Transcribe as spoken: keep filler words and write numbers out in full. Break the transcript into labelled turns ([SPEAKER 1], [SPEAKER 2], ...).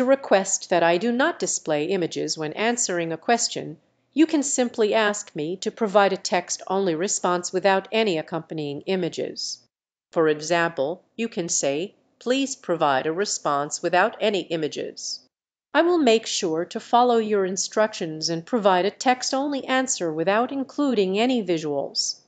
[SPEAKER 1] to request that I do not display images when answering a question, you can simply ask me to provide a text-only response without any accompanying images. For example, you can say, "Please provide a response without any images." I will make sure to follow your instructions and provide a text-only answer without including any visuals.